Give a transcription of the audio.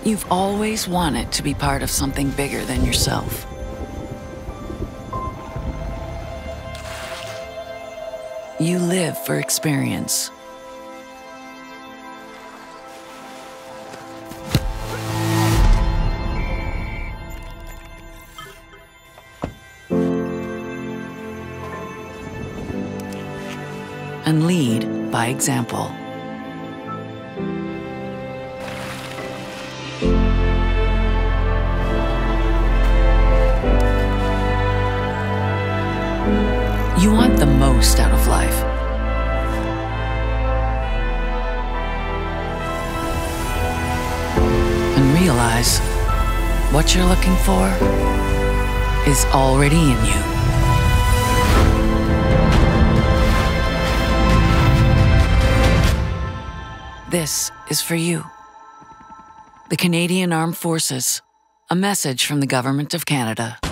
You've always wanted to be part of something bigger than yourself. You live for experience. And lead by example. You want the most out of life. And realize what you're looking for is already in you. This is for you. The Canadian Armed Forces, a message from the Government of Canada.